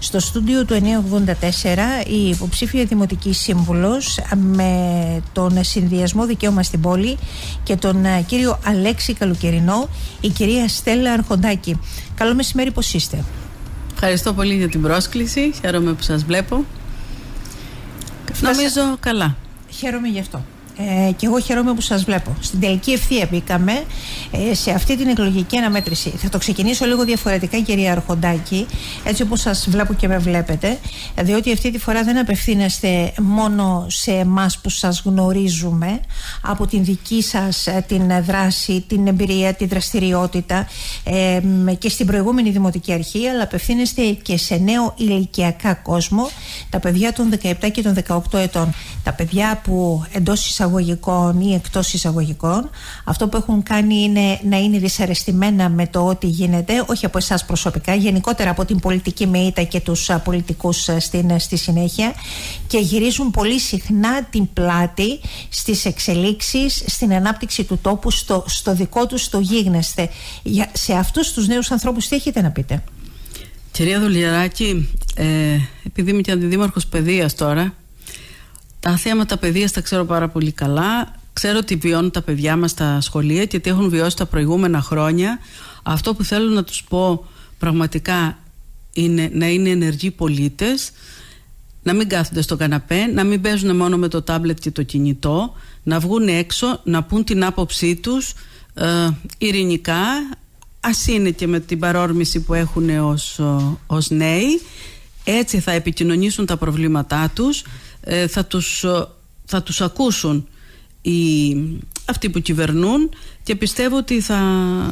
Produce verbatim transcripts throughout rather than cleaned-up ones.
Στο στούντιο του εννιακόσια ογδόντα τέσσερα η υποψήφια δημοτική σύμβουλος με τον συνδυασμό Δικαίωμα στην Πόλη και τον κύριο Αλέξη Καλοκαιρινό, η κυρία Στέλλα Αρχοντάκη. Καλό μεσημέρι, πώς είστε? Ευχαριστώ πολύ για την πρόσκληση. Χαίρομαι που σας βλέπω. Νομίζω Φάσα... καλά. Χαίρομαι γι' αυτό. Ε, και εγώ χαίρομαι που σας βλέπω. Στην τελική ευθεία μπήκαμε ε, σε αυτή την εκλογική αναμέτρηση. Θα το ξεκινήσω λίγο διαφορετικά, κυρία Αρχοντάκη, έτσι όπως σας βλέπω και με βλέπετε, διότι αυτή τη φορά δεν απευθύνεστε μόνο σε εμάς που σας γνωρίζουμε από την δική σας την δράση, την εμπειρία, την δραστηριότητα ε, και στην προηγούμενη Δημοτική Αρχή, αλλά απευθύνεστε και σε νέο ηλικιακά κόσμο, τα παιδιά των δεκαεπτά και των δεκαοκτώ ετών. Τα παιδιά που εντός εισαγωγικών ή εκτός εισαγωγικών αυτό που έχουν κάνει είναι να είναι δυσαρεστημένα με το ό,τι γίνεται, όχι από εσάς προσωπικά, γενικότερα από την πολιτική μεΐτα και τους πολιτικούς στην, στη συνέχεια, και γυρίζουν πολύ συχνά την πλάτη στις εξελίξεις, στην ανάπτυξη του τόπου, στο, στο δικό τους το γίγνεσθε. Για, σε αυτούς τους νέους ανθρώπους τι έχετε να πείτε? Κυρία Δουλιαράκη, ε, επειδή είμαι και αντιδήμαρχος παιδείας τώρα, τα θέματα παιδείας τα ξέρω πάρα πολύ καλά. Ξέρω τι βιώνουν τα παιδιά μας στα σχολεία και τι έχουν βιώσει τα προηγούμενα χρόνια. Αυτό που θέλω να τους πω πραγματικά είναι να είναι ενεργοί πολίτες, να μην κάθονται στο καναπέ, να μην παίζουν μόνο με το τάμπλετ και το κινητό, να βγουν έξω, να πούν την άποψή τους ε, ειρηνικά, ας είναι και με την παρόρμηση που έχουν ως, ως νέοι. Έτσι θα επικοινωνήσουν τα προβλήματά τους, ε, θα, τους, θα τους ακούσουν οι, αυτοί που κυβερνούν, και πιστεύω ότι θα,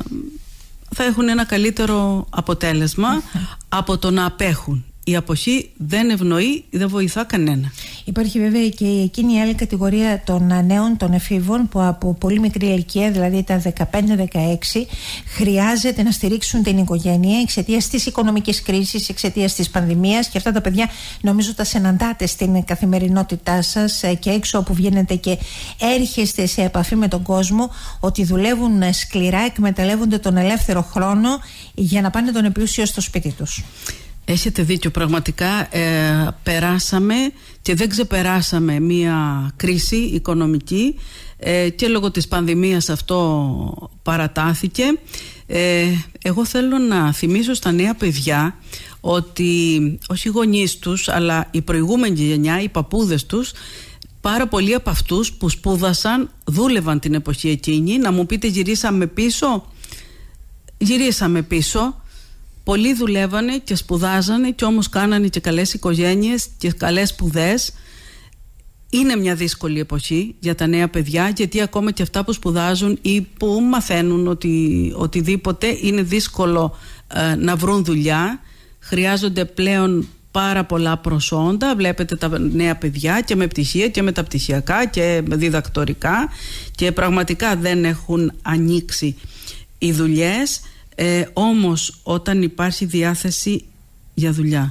θα έχουν ένα καλύτερο αποτέλεσμα από το να απέχουν. Η αποχή δεν ευνοεί, δεν βοηθά κανένα. Υπάρχει βέβαια και εκείνη η άλλη κατηγορία των νέων, των εφήβων, που από πολύ μικρή ηλικία, δηλαδή τα δεκαπέντε δεκαέξι, χρειάζεται να στηρίξουν την οικογένεια εξαιτίας της οικονομικής κρίσης, εξαιτίας της πανδημίας, και αυτά τα παιδιά νομίζω τα συναντάτε στην καθημερινότητά σας και έξω όπου βγαίνετε και έρχεστε σε επαφή με τον κόσμο, ότι δουλεύουν σκληρά, εκμεταλλεύονται τον ελεύθερο χρόνο για να πάνε τον επλούσιο στο σπίτι τους. Έχετε δίκιο, πραγματικά ε, περάσαμε και δεν ξεπεράσαμε μία κρίση οικονομική ε, και λόγω της πανδημίας αυτό παρατάθηκε. Ε, εγώ θέλω να θυμίσω στα νέα παιδιά ότι όχι οι γονείς τους, αλλά η προηγούμενη γενιά, οι παππούδες τους, πάρα πολλοί από αυτούς που σπούδασαν δούλευαν την εποχή εκείνη. Να μου πείτε, γυρίσαμε πίσω? Γυρίσαμε πίσω. Πολλοί δουλεύανε και σπουδάζανε και όμως κάνανε και καλές οικογένειες και καλές σπουδές. Είναι μια δύσκολη εποχή για τα νέα παιδιά, γιατί ακόμα και αυτά που σπουδάζουν ή που μαθαίνουν ότι, οτιδήποτε, είναι δύσκολο ε, να βρουν δουλειά. Χρειάζονται πλέον πάρα πολλά προσόντα. Βλέπετε τα νέα παιδιά και με πτυχία και μεταπτυχιακά και διδακτορικά, και πραγματικά δεν έχουν ανοίξει οι δουλειές. Ε, όμως όταν υπάρχει διάθεση για δουλειά,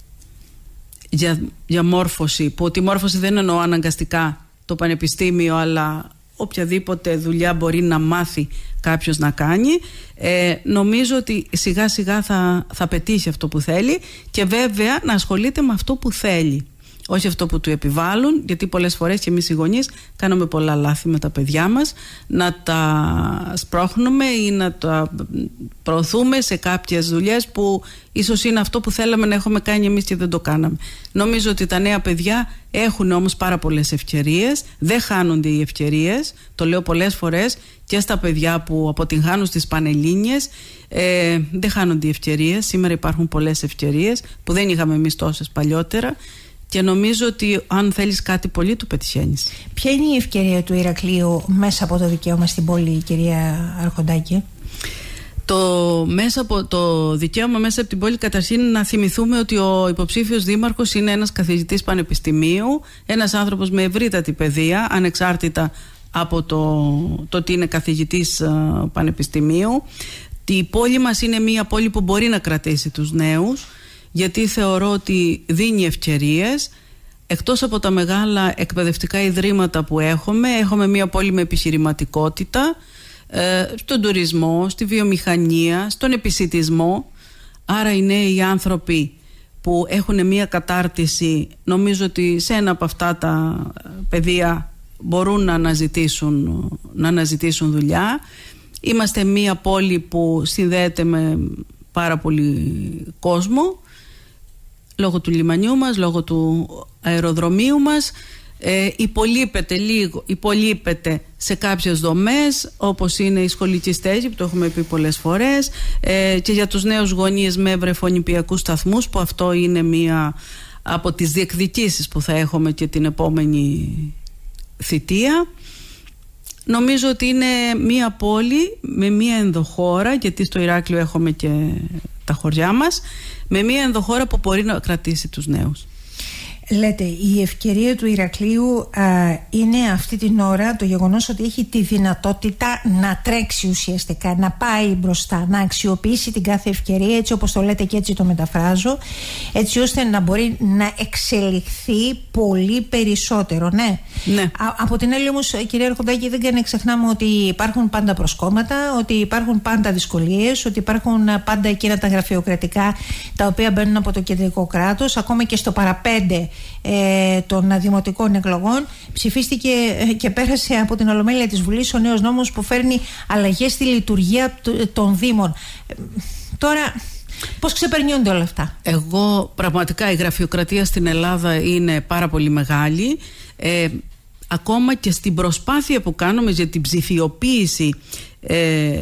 για, για μόρφωση, που τη μόρφωση δεν εννοώ αναγκαστικά το πανεπιστήμιο, αλλά οποιαδήποτε δουλειά μπορεί να μάθει κάποιος να κάνει, ε, νομίζω ότι σιγά σιγά θα, θα πετύχει αυτό που θέλει, και βέβαια να ασχολείται με αυτό που θέλει, όχι αυτό που του επιβάλλουν, γιατί πολλές φορές και εμείς οι γονείς κάνουμε πολλά λάθη με τα παιδιά μας, να τα σπρώχνουμε ή να τα προωθούμε σε κάποιες δουλειές που ίσως είναι αυτό που θέλαμε να έχουμε κάνει εμείς και δεν το κάναμε. Νομίζω ότι τα νέα παιδιά έχουν όμως πάρα πολλές ευκαιρίες, δεν χάνονται οι ευκαιρίες, το λέω πολλές φορές και στα παιδιά που αποτυγχάνουν στις Πανελλήνιες, ε, δεν χάνονται οι ευκαιρίες. Σήμερα υπάρχουν πολλές ευκαιρίες που δεν είχαμε εμείς τόσες παλιότερα, και νομίζω ότι αν θέλεις κάτι πολύ, του πετυχαίνεις. Ποια είναι η ευκαιρία του Ηρακλείου μέσα από το δικαίωμα στην πόλη, κυρία Αρχοντάκη? Το, μέσα από, το δικαίωμα μέσα από την πόλη, καταρχήν να θυμηθούμε ότι ο υποψήφιος δήμαρχος είναι ένας καθηγητής πανεπιστημίου, ένας άνθρωπος με ευρύτατη παιδεία, ανεξάρτητα από το, το ότι είναι καθηγητής uh, πανεπιστημίου. Η πόλη μας είναι μια πόλη που μπορεί να κρατήσει τους νέους, γιατί θεωρώ ότι δίνει ευκαιρίες. Εκτός από τα μεγάλα εκπαιδευτικά ιδρύματα που έχουμε, έχουμε μια πόλη με επιχειρηματικότητα, ε, στον τουρισμό, στη βιομηχανία, στον επισιτισμό. Άρα οι νέοι άνθρωποι που έχουν μία κατάρτιση, νομίζω ότι σε ένα από αυτά τα παιδεία μπορούν να αναζητήσουν, να αναζητήσουν δουλειά. Είμαστε μία πόλη που συνδέεται με πάρα πολύ κόσμο, λόγω του λιμανιού μας, λόγω του αεροδρομίου μας. Ε, υπολείπεται λίγο, υπολείπεται σε κάποιες δομές, όπως είναι η σχολική στέγη που το έχουμε πει πολλές φορές, ε, και για τους νέους γονείς με βρεφονιπιακούς σταθμούς, που αυτό είναι μία από τις διεκδικήσεις που θα έχουμε και την επόμενη θητεία. Νομίζω ότι είναι μία πόλη με μία ενδοχώρα, γιατί στο Ηράκλειο έχουμε και τα χωριά μας, με μία ενδοχώρα που μπορεί να κρατήσει τους νέους. Λέτε, η ευκαιρία του Ηρακλείου α, είναι αυτή την ώρα το γεγονός ότι έχει τη δυνατότητα να τρέξει ουσιαστικά, να πάει μπροστά, να αξιοποιήσει την κάθε ευκαιρία, έτσι όπως το λέτε και έτσι το μεταφράζω, έτσι ώστε να μπορεί να εξελιχθεί πολύ περισσότερο. Ναι. ναι. Α, από την άλλη όμως, κυρία Αρχοντάκη, δεν κάνει να ξεχνάμε ότι υπάρχουν πάντα προσκόμματα, ότι υπάρχουν πάντα δυσκολίες, ότι υπάρχουν πάντα εκείνα τα γραφειοκρατικά τα οποία μπαίνουν από το κεντρικό κράτος, ακόμα και στο παραπέντε Ε, των δημοτικών εκλογών ψηφίστηκε ε, και πέρασε από την Ολομέλεια της Βουλής ο νέος νόμος που φέρνει αλλαγές στη λειτουργία των Δήμων. Ε, τώρα πώς ξεπερνιούνται όλα αυτά? Εγώ πραγματικά, η γραφειοκρατία στην Ελλάδα είναι πάρα πολύ μεγάλη, ε, ακόμα και στην προσπάθεια που κάνουμε για την ψηφιοποίηση ε,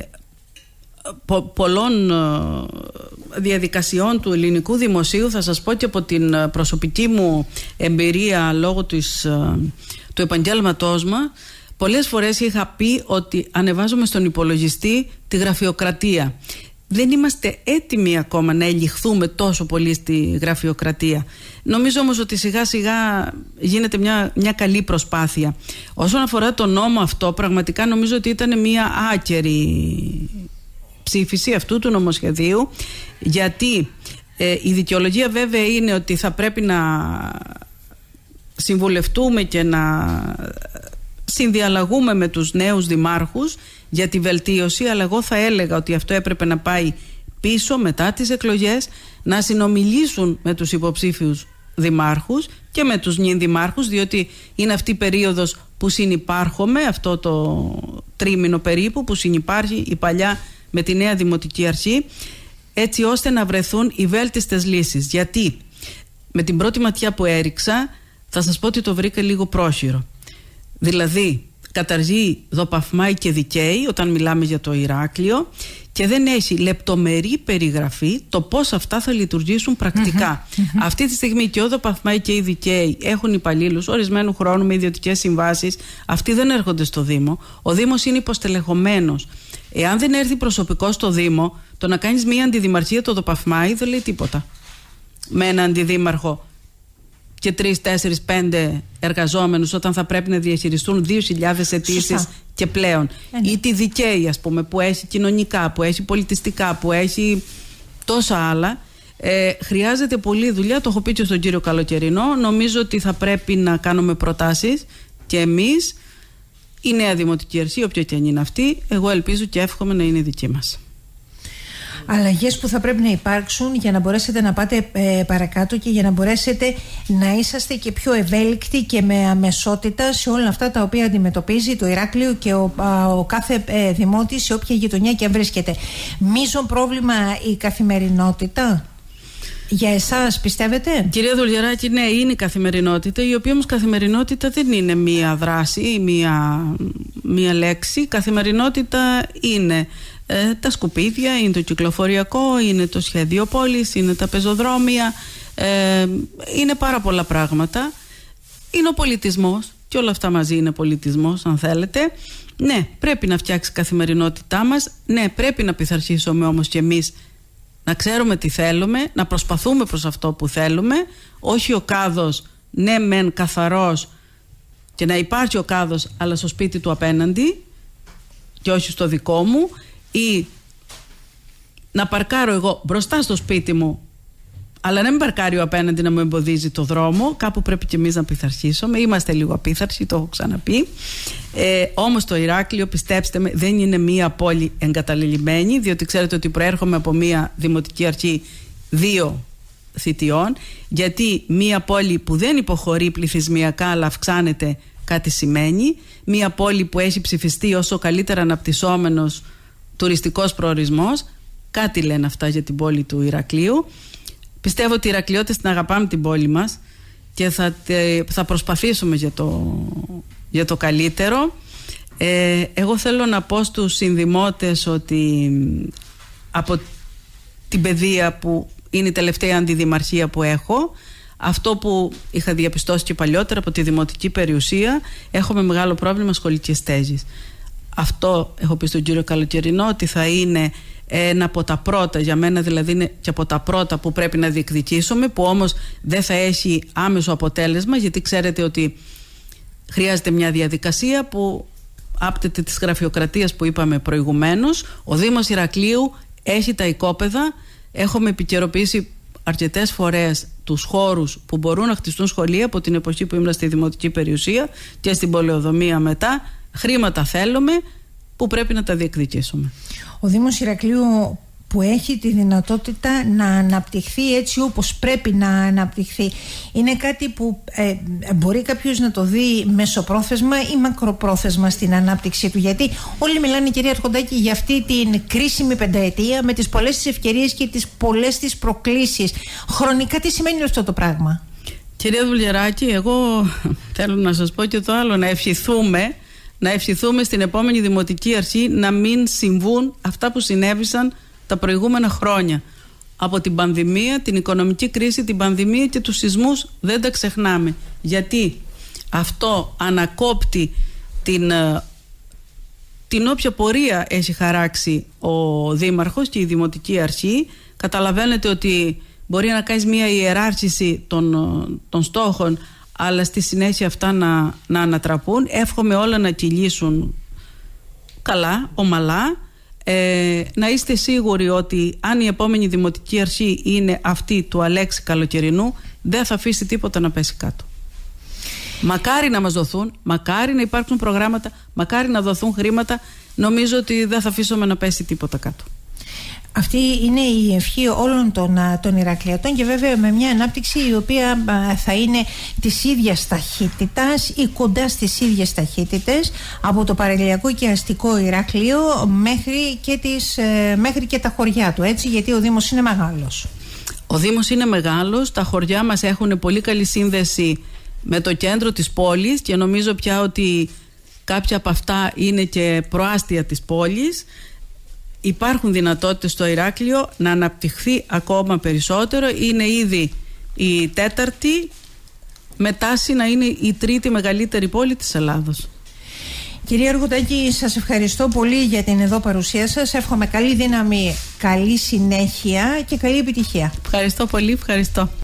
πο, πολλών διαδικασιών του ελληνικού δημοσίου. Θα σας πω και από την προσωπική μου εμπειρία λόγω της, του επαγγέλματός μου, πολλές φορές είχα πει ότι ανεβάζουμε στον υπολογιστή τη γραφειοκρατία. Δεν είμαστε έτοιμοι ακόμα να ελιχθούμε τόσο πολύ στη γραφειοκρατία. Νομίζω όμως ότι σιγά σιγά γίνεται μια, μια καλή προσπάθεια. Όσον αφορά το νόμο αυτό, πραγματικά νομίζω ότι ήταν μια άκερη ψήφιση αυτού του νομοσχεδίου, γιατί ε, η δικαιολογία βέβαια είναι ότι θα πρέπει να συμβουλευτούμε και να συνδιαλλαγούμε με τους νέους δημάρχους για τη βελτίωση, αλλά εγώ θα έλεγα ότι αυτό έπρεπε να πάει πίσω μετά τις εκλογές, να συνομιλήσουν με τους υποψήφιους δημάρχους και με τους νυν δημάρχους, διότι είναι αυτή η περίοδος που συνυπάρχομαι, αυτό το τρίμηνο περίπου που συνυπάρχει η παλιά με τη νέα δημοτική αρχή, έτσι ώστε να βρεθούν οι βέλτιστες λύσεις. Γιατί με την πρώτη ματιά που έριξα, θα σας πω ότι το βρήκα λίγο πρόχειρο. Δηλαδή καταργεί δοπαυμάι και δικαίη όταν μιλάμε για το Ηράκλειο και δεν έχει λεπτομερή περιγραφή το πώς αυτά θα λειτουργήσουν πρακτικά. Mm-hmm. Mm-hmm. Αυτή τη στιγμή και ο δοπαυμάι και η δικαίη έχουν υπαλλήλους ορισμένου χρόνου με ιδιωτικές συμβάσεις. Αυτοί δεν έρχονται στο Δήμο. Ο Δήμος είναι υποστελεχωμένος. Εάν δεν έρθει προσωπικό στο Δήμο, το να κάνεις μία αντιδημαρχία το δοπαυμάι δεν λέει τίποτα. Με ένα αντιδήμαρχο και τρεις, τέσσερις, πέντε εργαζόμενους, όταν θα πρέπει να διαχειριστούν δύο χιλιάδες αιτήσεις και πλέον. Είναι. Ή τη δικαίη, ας πούμε, που έχει κοινωνικά, που έχει πολιτιστικά, που έχει τόσα άλλα. Ε, χρειάζεται πολλή δουλειά, το έχω πει και στον κύριο Καλοκαιρινό. Νομίζω ότι θα πρέπει να κάνουμε προτάσεις και εμείς, η νέα δημοτική αρχή, όποια και αν είναι αυτή, εγώ ελπίζω και εύχομαι να είναι δική μας. Αλλαγές που θα πρέπει να υπάρξουν για να μπορέσετε να πάτε ε, παρακάτω και για να μπορέσετε να είσαστε και πιο ευέλικτοι και με αμεσότητα σε όλα αυτά τα οποία αντιμετωπίζει το Ηράκλειο και ο, α, ο κάθε ε, δημότης σε όποια γειτονιά και αν βρίσκεται. Μείζον πρόβλημα η καθημερινότητα για εσάς, πιστεύετε? Κυρία Δουλγεράκη, ναι, είναι η καθημερινότητα, η οποία όμως καθημερινότητα δεν είναι μία δράση ή μία, μία λέξη. Καθημερινότητα είναι ε, τα σκουπίδια, είναι το κυκλοφοριακό, είναι το σχέδιο πόλης, είναι τα πεζοδρόμια, ε, είναι πάρα πολλά πράγματα. Είναι ο πολιτισμός και όλα αυτά μαζί είναι πολιτισμός, αν θέλετε. Ναι, πρέπει να φτιάξει η καθημερινότητά μας. Ναι, πρέπει να πειθαρχήσουμε όμως και εμείς να ξέρουμε τι θέλουμε, να προσπαθούμε προς αυτό που θέλουμε, όχι ο κάδος, ναι μεν καθαρός, και να υπάρχει ο κάδος αλλά στο σπίτι του απέναντι και όχι στο δικό μου, ή να παρκάρω εγώ μπροστά στο σπίτι μου αλλά να μην παρκάρει ο απέναντι να μου εμποδίζει το δρόμο. Κάπου πρέπει και εμείς να πειθαρχήσουμε. Είμαστε λίγο απίθαρσοι, το έχω ξαναπεί. Ε, όμως το Ηράκλειο, πιστέψτε με, δεν είναι μία πόλη εγκαταλελειμμένη, διότι ξέρετε ότι προέρχομαι από μία δημοτική αρχή δύο θητιών, γιατί μία πόλη που δεν υποχωρεί πληθυσμιακά αλλά αυξάνεται κάτι σημαίνει, μία πόλη που έχει ψηφιστεί ως ο καλύτερα αναπτυσσόμενος τουριστικός προορισμός, κάτι λένε αυτά για την πόλη του Ηρακλείου. Πιστεύω ότι οι Ηρακλειώτες την αγαπάμε την πόλη μας και θα, θα προσπαθήσουμε για το, για το καλύτερο. Ε, εγώ θέλω να πω στους συνδημότες ότι από την παιδεία που είναι η τελευταία αντιδημαρχία που έχω, αυτό που είχα διαπιστώσει και παλιότερα από τη δημοτική περιουσία, έχουμε μεγάλο πρόβλημα σχολικής στέγης. Αυτό έχω πει στον κύριο Καλοκαιρινό, ότι θα είναι ένα από τα πρώτα, για μένα δηλαδή είναι και από τα πρώτα που πρέπει να διεκδικήσουμε, που όμως δεν θα έχει άμεσο αποτέλεσμα, γιατί ξέρετε ότι χρειάζεται μια διαδικασία που άπτεται της γραφειοκρατίας που είπαμε προηγουμένως. Ο Δήμος Ηρακλείου έχει τα οικόπεδα, έχουμε επικαιροποιήσει αρκετές φορές τους χώρους που μπορούν να χτιστούν σχολεία από την εποχή που ήμουν στη δημοτική περιουσία και στην πολεοδομία μετά. Χρήματα θέλουμε που πρέπει να τα διεκδικήσουμε. Ο Δήμος Ηρακλείου που έχει τη δυνατότητα να αναπτυχθεί έτσι όπως πρέπει να αναπτυχθεί, είναι κάτι που ε, μπορεί κάποιος να το δει μεσοπρόθεσμα ή μακροπρόθεσμα στην ανάπτυξή του? Γιατί όλοι μιλάνε, κυρία Αρχοντάκη, για αυτή την κρίσιμη πενταετία με τις πολλές τις ευκαιρίες και τις πολλές τις προκλήσεις. Χρονικά τι σημαίνει αυτό το πράγμα? Κυρία Δουλγεράκη, εγώ θέλω να σας πω και το άλλο, να ευχηθούμε να ευχηθούμε στην επόμενη δημοτική αρχή να μην συμβούν αυτά που συνέβησαν τα προηγούμενα χρόνια. Από την πανδημία, την οικονομική κρίση, την πανδημία και τους σεισμούς δεν τα ξεχνάμε. Γιατί αυτό ανακόπτει την, την όποια πορεία έχει χαράξει ο Δήμαρχος και η Δημοτική Αρχή. Καταλαβαίνετε ότι μπορεί να κάνεις μια ιεράρχηση των, των στόχων, αλλά στη συνέχεια αυτά να, να ανατραπούν. Εύχομαι όλα να κυλήσουν καλά, ομαλά. Ε, να είστε σίγουροι ότι αν η επόμενη δημοτική αρχή είναι αυτή του Αλέξη Καλοκαιρινού, δεν θα αφήσει τίποτα να πέσει κάτω. Μακάρι να μας δοθούν, μακάρι να υπάρξουν προγράμματα, μακάρι να δοθούν χρήματα. Νομίζω ότι δεν θα αφήσουμε να πέσει τίποτα κάτω. Αυτή είναι η ευχή όλων των, των Ηρακλειωτών, και βέβαια με μια ανάπτυξη η οποία θα είναι της ίδιας ταχύτητας ή κοντά στις ίδιες ταχύτητες από το παραλιακό και αστικό Ηράκλειο μέχρι και, τις, μέχρι και τα χωριά του, έτσι, γιατί ο Δήμος είναι μεγάλος. Ο Δήμος είναι μεγάλος, τα χωριά μας έχουν πολύ καλή σύνδεση με το κέντρο της πόλης και νομίζω πια ότι κάποια από αυτά είναι και προάστια της πόλης. Υπάρχουν δυνατότητες στο Ηράκλειο να αναπτυχθεί ακόμα περισσότερο. Είναι ήδη η τέταρτη, με τάση να είναι η τρίτη μεγαλύτερη πόλη της Ελλάδος. Κυρία Αρχοντάκη, σας ευχαριστώ πολύ για την εδώ παρουσία σας. Εύχομαι καλή δύναμη, καλή συνέχεια και καλή επιτυχία. Ευχαριστώ πολύ, ευχαριστώ.